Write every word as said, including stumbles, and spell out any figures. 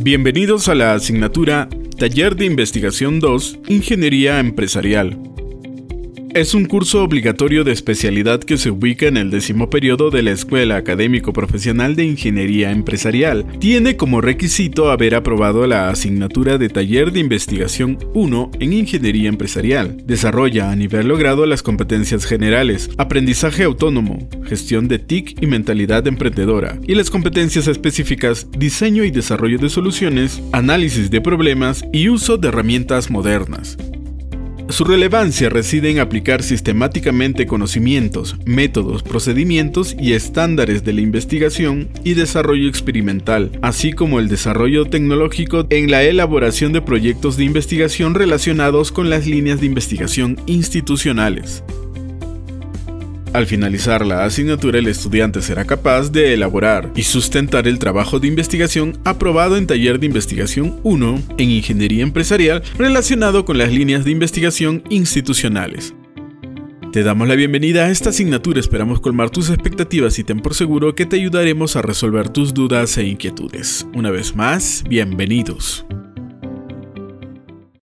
Bienvenidos a la asignatura Taller de Investigación dos, Ingeniería Empresarial. Es un curso obligatorio de especialidad que se ubica en el décimo periodo de la Escuela Académico Profesional de Ingeniería Empresarial. Tiene como requisito haber aprobado la asignatura de Taller de Investigación uno en Ingeniería Empresarial. Desarrolla a nivel logrado las competencias generales, aprendizaje autónomo, gestión de T I C y mentalidad emprendedora, y las competencias específicas, diseño y desarrollo de soluciones, análisis de problemas y uso de herramientas modernas. Su relevancia reside en aplicar sistemáticamente conocimientos, métodos, procedimientos y estándares de la investigación y desarrollo experimental, así como el desarrollo tecnológico en la elaboración de proyectos de investigación relacionados con las líneas de investigación institucionales. Al finalizar la asignatura, el estudiante será capaz de elaborar y sustentar el trabajo de investigación aprobado en Taller de Investigación uno en Ingeniería Empresarial relacionado con las líneas de investigación institucionales. Te damos la bienvenida a esta asignatura, esperamos colmar tus expectativas y ten por seguro que te ayudaremos a resolver tus dudas e inquietudes. Una vez más, bienvenidos.